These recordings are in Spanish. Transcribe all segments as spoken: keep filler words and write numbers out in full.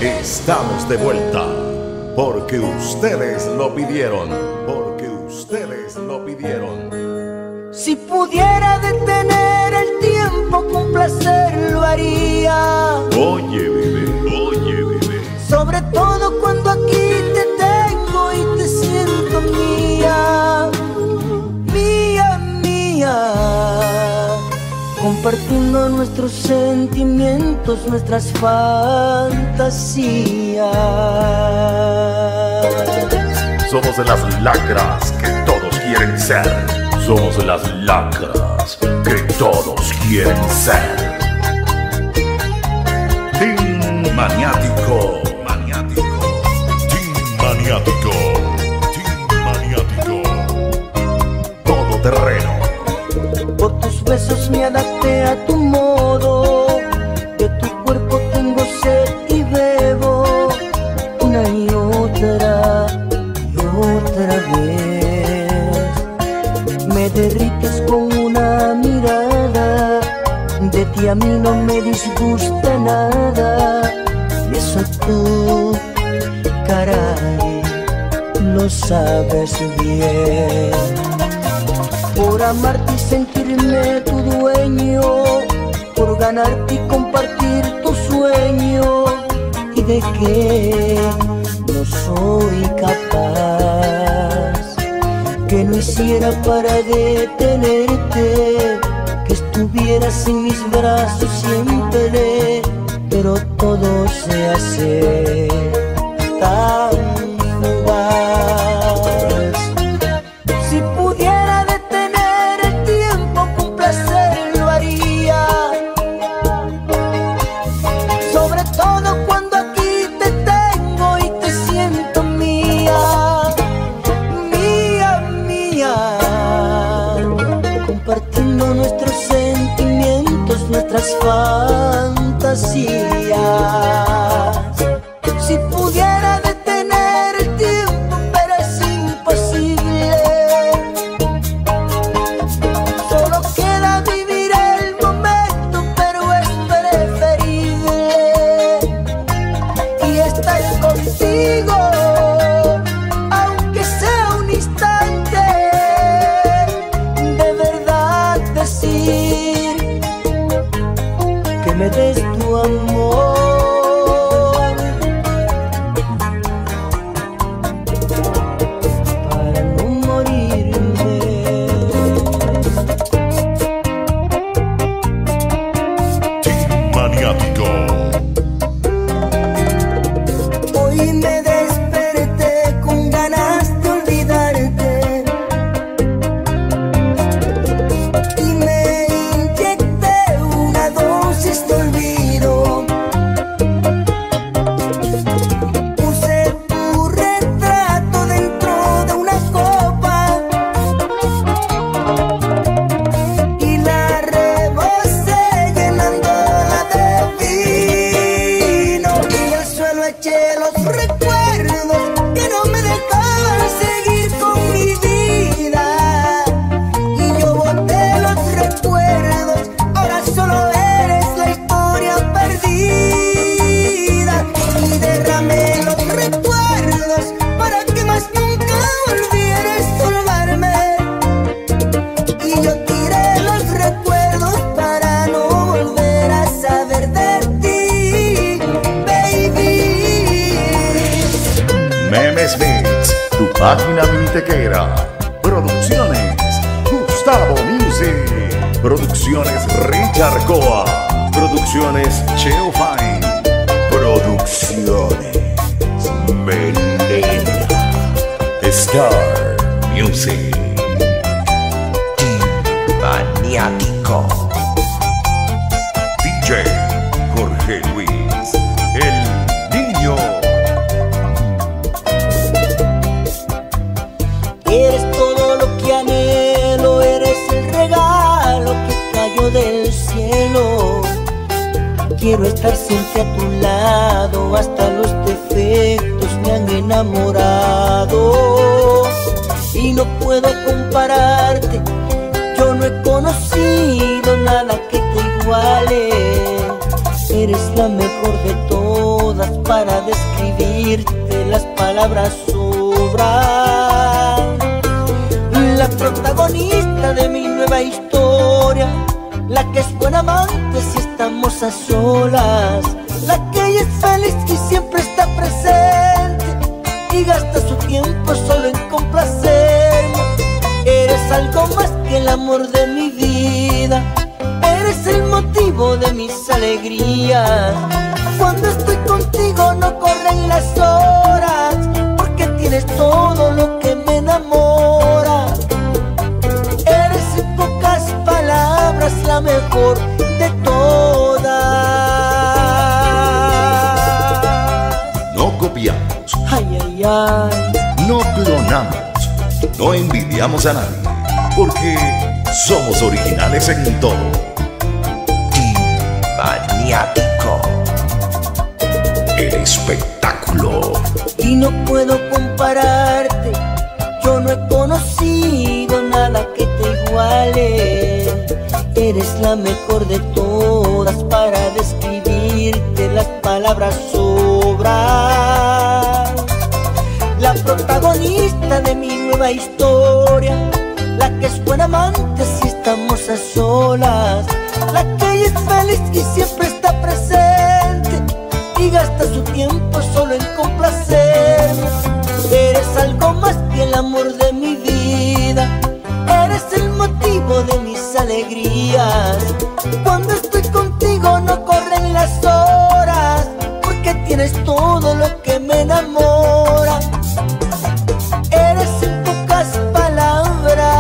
Estamos de vuelta porque ustedes lo pidieron, porque ustedes lo pidieron. Si pudiera detener el tiempo, con placer lo haría. Oye, bebé, oye, bebé. Sobre todo cuando aquí te tengo y te siento mía, mía, mía. Compartiendo nuestros sentimientos, nuestras fantasías. Somos las lacras que todos quieren ser. Somos las lacras que todos quieren ser. Team Maniático, Maniático, Team Maniático, Team Maniático. Todo terreno. Por tus besos me adapté a tu modo. De tu cuerpo tengo sed y bebo una y otra y otra vez. Me derrites con una mirada. De ti a mí no me disgusta nada. Y eso tú, caray, lo sabes bien. Por amarte y sentirme tu dueño, por ganarte y compartir tu sueño. ¿Y de qué no soy capaz? Que no hiciera para detenerte, que estuvieras en mis brazos siempre, pero todo se hace tan fugaz. Si pudiera detener el tiempo, con placer lo haría. Sobre todo cuando aquí te tengo y te siento mía, mía, mía. Compartiendo nuestros sentimientos, nuestras fantasías. Si pudiera detener el tiempo, pero es imposible. Solo queda vivir el momento, pero es preferible. Y estar contigo, aunque sea un instante. De verdad decir que me des tu amor. Hoy me desperté con ganas de olvidarte y me inyecté una dosis de olvido. Puse tu retrato dentro de una copa y la rebosé llenándola de vino. Y al suelo eché los recuerdos que no me dejaban seguir con mi vida. Y yo boté los recuerdos, ahora solo eres la historia perdida. Y derramé los recuerdos para que más nunca volvieras a olvidarme. Y yo tiré los recuerdos para no volver a saber de ti, baby. Memes Beats, tu página minitequera. Producciones Gustavo Music. Producciones Richard Coa. Producciones Cheo Fine. Producciones Melena. Star Music. Team Maniático. D J Jorge Luis, el niño. Eres todo lo que anhelo, eres el regalo que cayó del cielo. Quiero estar siempre a tu lado, hasta los defectos me han enamorado. Y no puedo compararte, yo no he conocido nada que te iguale. Eres la mejor de todas. para describirte, las palabras sobran. La protagonista de mi nueva historia, la que es buena amante si estamos a solas, la que es feliz y siempre está presente y gasta su tiempo solo en complacerme. Eres algo más que el amor de mi vida, eres el motivo de mis alegrías. Cuando estoy contigo no corren las horas, porque tienes todo lo que me enamora. Eres en pocas palabras la mejor de todas. No copiamos, Ay, ay, ay. no clonamos, no envidiamos a nadie, porque somos originales en todo. Maniático. El espectáculo. Y no puedo compararte, yo no he conocido nada que te iguale. Eres la mejor de todas, para describirte las palabras sobran. La protagonista de mi nueva historia, la que es buena amante si estamos a solas, la que es feliz y siempre está presente y gasta su tiempo solo en complacerme. Eres algo más que el amor de mi vida, eres el motivo de mis alegrías. Cuando estoy contigo no corren las horas, porque tienes todo lo que me enamora. Eres en pocas palabras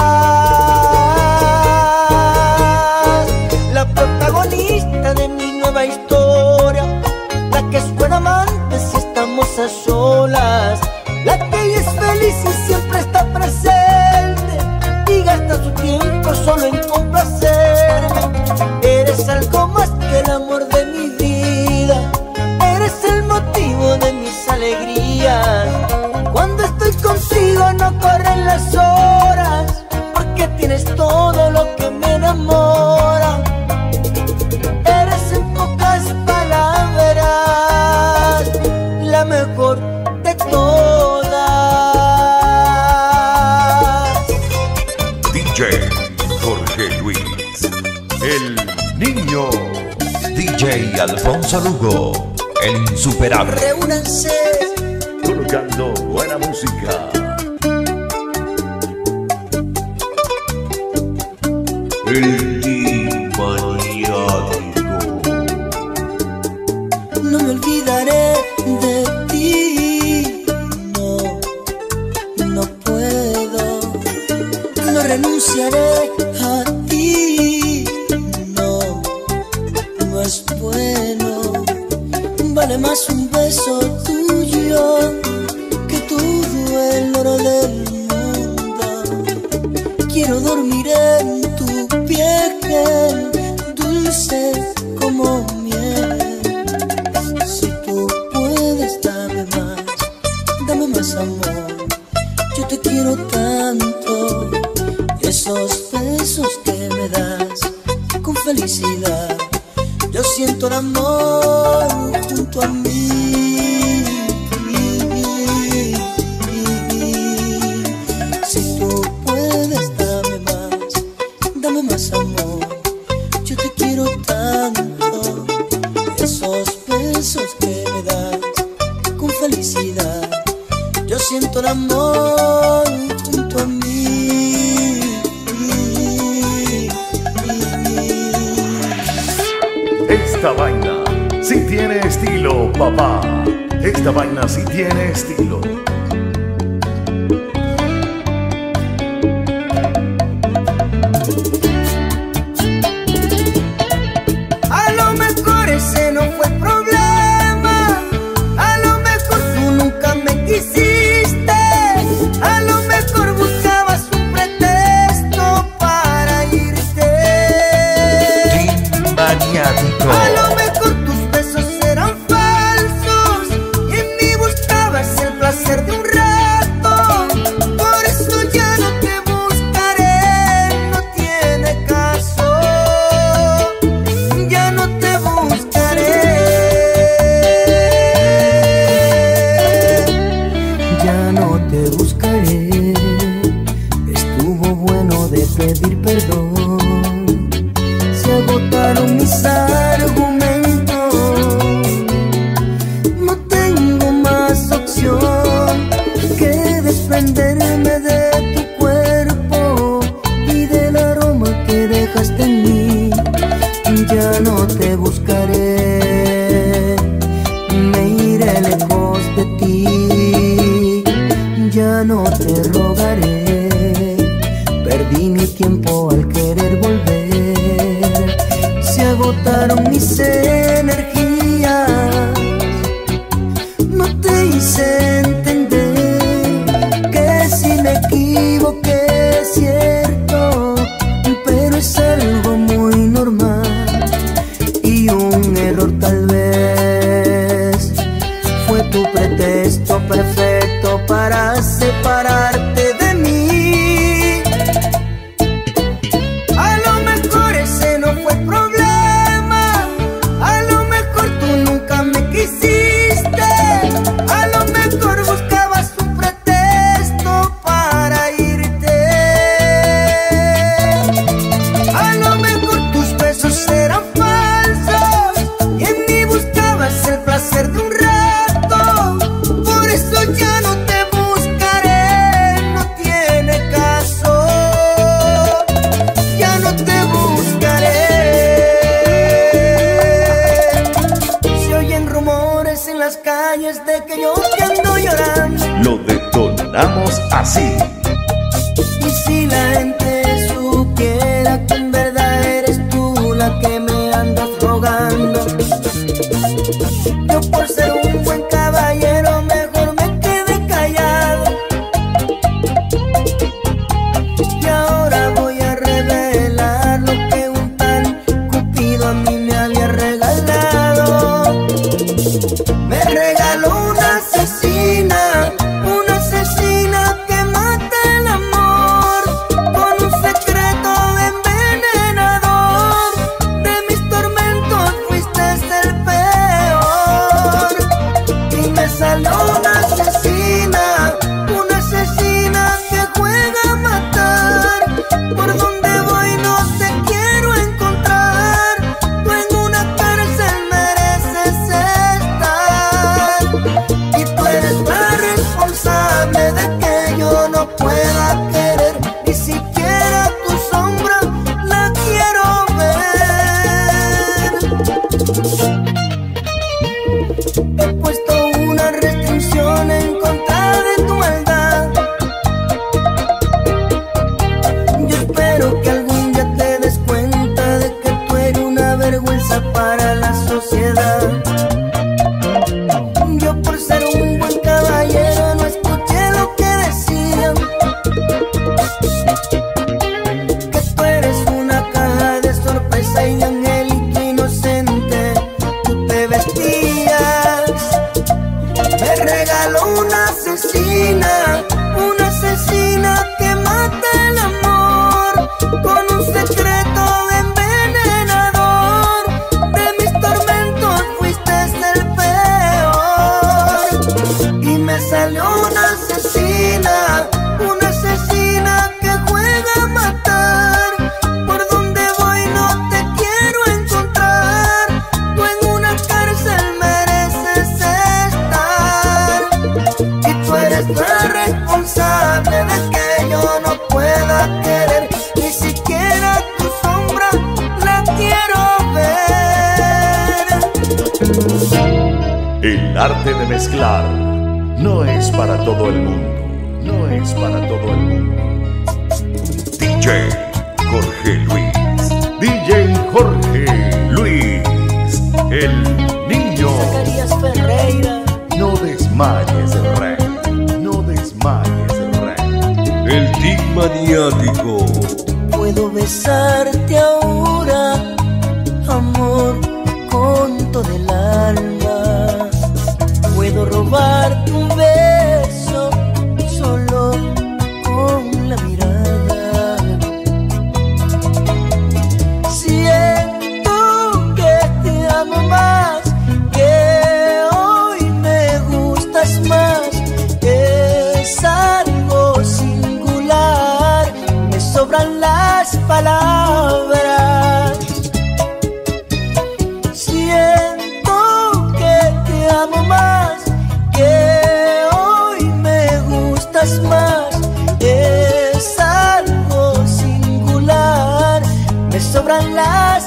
la protagonista de mi nueva historia, la que es buena amante si estamos a solas, la que es feliz y siempre está presente y gasta su tiempo solo en complacerme. Eres algo más que el amor de mi vida, eres el motivo de mis alegrías. Cuando estoy contigo no corren las horas, porque tienes todo lo que me enamora. Eres en pocas palabras la mejor de todas. D J Jorge Luis, el niño. D J Alfonso Lugo, el insuperable. Reúnanse Colocando buena música. El Maniático. no me olvidaré de ti, no, no puedo, no renunciaré a ti, no, no es bueno. Vale más un beso tuyo que todo el oro del mundo. Quiero dormir en tu piel, dulce como miel. Si tú puedes, dame más, dame más amor. Yo te quiero tanto, esos besos que me das con felicidad. Yo siento el amor junto a mí. Si tú puedes, dame más, dame más amor. Yo te quiero tanto, esos besos que me das con felicidad. Yo siento el amor junto a mí. Esta vaina sí tiene estilo, papá. Esta vaina sí tiene estilo. A lo mejor ese no fue el problema, a lo mejor tú nunca me quisiste, a lo mejor buscabas un pretexto para irte. Maniático. A lo mejor tus besos eran falsos y en mí buscabas el placer de buscaré. Estuvo bueno de pedir perdón. Se agotaron mis argumentos. No tengo más opción que desprenderme de tu cuerpo y del aroma que dejaste en mí. Ya no te buscaré, me iré lejos de ti. Ya no te rogaré, perdí mi tiempo al querer volver. Se agotaron mis energías, no te hice entender que si me equivoqué es cierto, pero es algo muy normal. Y un error tal vez fue tu pretexto perfecto para separarte de mí. A lo mejor ese no fue el problema, a lo mejor tú nunca me quisiste, a lo mejor buscabas un pretexto para irte. A lo mejor tus besos eran falsos y en mí buscabas el placer de un rato. Por eso ya no te buscaré, no tiene caso. Ya no te buscaré. Se oyen rumores en las calles de que yo te ando llorando. Lo detonamos así. Y si la gente supiera que en verdad eres tú la que me andas rogando, yo por ser un buen caballero mejor me quedé callado. Y ahora voy a revelar lo que un tal Cupido a mí me había regalado. Me regaló una asesina, una asesina que mata el amor, con un secreto envenenador. De mis tormentos fuiste el peor. Y me salió una asesina, una asesina que juega a matar. Por donde voy no te quiero encontrar. Tú en una cárcel mereces estar. Y tú eres la responsable de que yo no pueda querer. Ni siquiera tu sombra la quiero ver. He puesto una restricción en contra de tu maldad. Yo espero que algún día te des cuenta de que tú eres una vergüenza para la sociedad. Yo por ser un buen caballero no escuché lo que decían, que tú eres una caja de sorpresa y de angelito inocente tú te vestías. Me regaló una asesina, una asesina que mata el amor, con un secreto envenenador. De mis tormentos fuiste el peor. Y me salió una asesina, una asesina que juega a matar. Por donde voy no te quiero encontrar. Tú en una cárcel mereces estar. Y tú eres la responsable de que yo no pueda querer. Ni siquiera tu sombra la quiero ver. El arte de mezclar no es para todo el mundo, no es para todo el mundo. D J Jorge Luis. D J Jorge Luis, el niño. Zacarías Ferreira. No desmayes, rey, no desmayes, rey. El Tic Maniático. Puedo besarte ahora, amor, con todo el alma. Puedo robarte un beso solo con la mirada. Siento que te amo más, que hoy me gustas más. Esa sobran las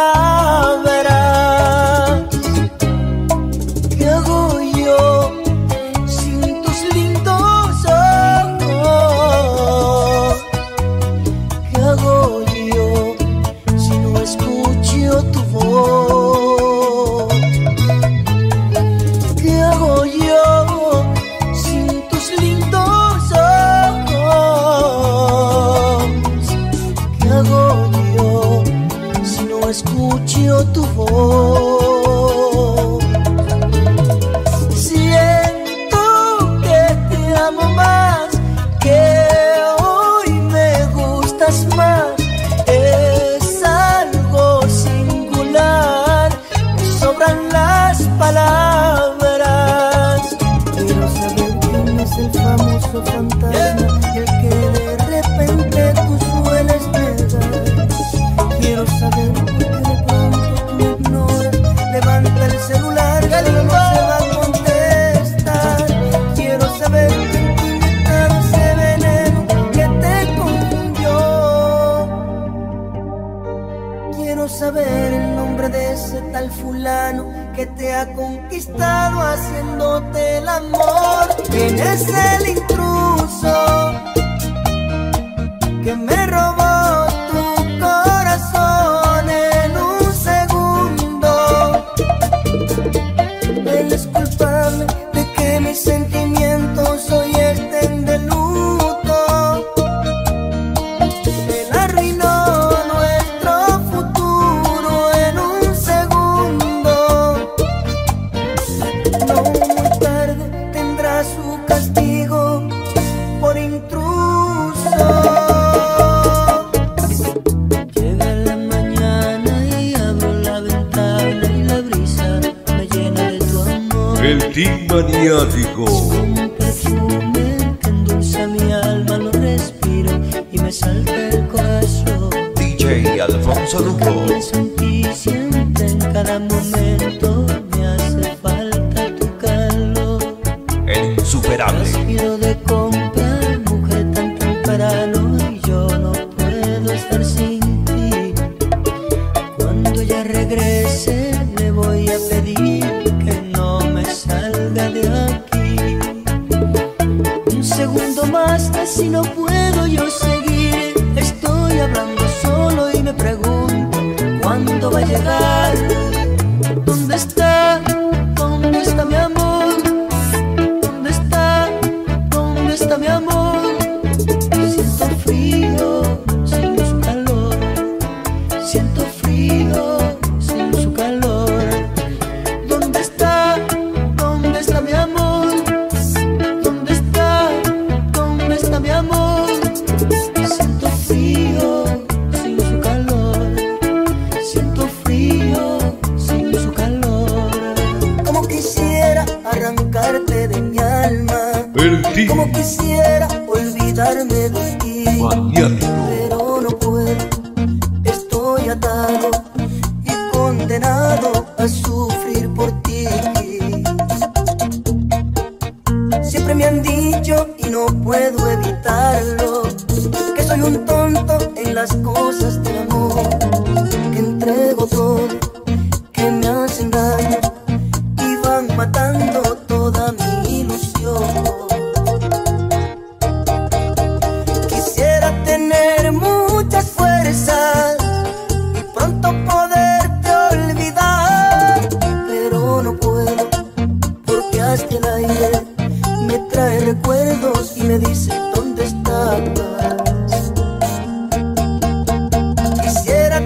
palabras. ¿Qué hago yo sin tus lindos ojos? ¿Qué hago yo si no escucho tu voz? ¿Qué hago yo sin tus lindos ojos? ¿Qué hago yo si no escucho tu voz? Siento que te amo más, que hoy me gustas más. Es algo singular, me sobran las palabras. Quiero saber quién es el famoso fantasma, el que de repente tú sueles negar. Quiero saber por qué de pronto tú me ignoras. Levanta el celular que no se va a contestar. Quiero saber quién te inyectaron ese veneno que te confundió. Quiero saber el nombre de ese tal fulano que te ha conquistado haciéndote el amor. ¿Quién es el intruso que me robó tu corazón en un segundo? Él es culpable de que mis sentimientos hoy estén de luto. Él arruinó nuestro futuro en un segundo. No muy tarde tendrá su castigo por intruso. Llega la mañana y abro la ventana y la brisa me llena de tu amor. El Team Maniático. Un perfume que endulza mi alma, lo respiro y me salta el corazón. D J Alfonso Lugo. Pienso en ti siempre, en cada momento me hace falta tu calor. El Insuperable. Transpiro de comprar, mujer, tan temprano y yo no puedo estar sin ti. Cuando ella regrese le voy a pedir que no me salga de aquí. Un segundo más, así no puedo yo seguir. Estoy hablando solo y me pregunto ¿cuándo va a llegar? ¿Dónde está? ¿Dónde está mi amor? ¿Dónde está? ¿Dónde está mi amor? Siento frío sin su calor. Siento frío sin su calor. ¿Dónde está? ¿Dónde está mi amor? ¿Dónde está? ¿Dónde está mi amor? Siento frío sin su calor. Siento frío sin su calor. Como quisiera arrancarte de mi alma. El Como Team quisiera olvidarme de ti, Maniático. pero no puedo. Estoy atado y condenado a sufrir por ti. Siempre me han dicho y no puedo evitarlo, que soy un tonto en las cosas de amor, que entrego todo, que me hacen daño y van matando toda mi ilusión. Quisiera tener muchas fuerzas y pronto poderte olvidar, pero no puedo, porque hasta el aire me trae recuerdos y me dice ¿dónde estabas? Quisiera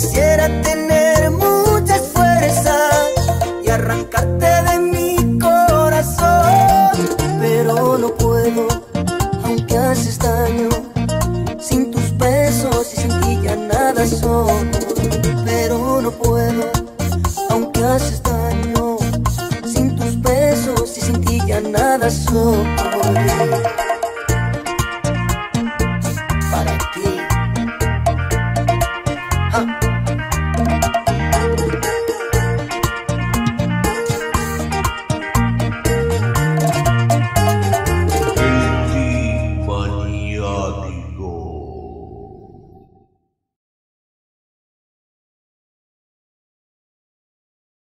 Quisiera tener muchas fuerzas y arrancarte de mi corazón, pero no puedo, aunque haces daño. Sin tus besos y sin ti ya nada soy. Pero no puedo, aunque haces daño. Sin tus besos y sin ti ya nada soy.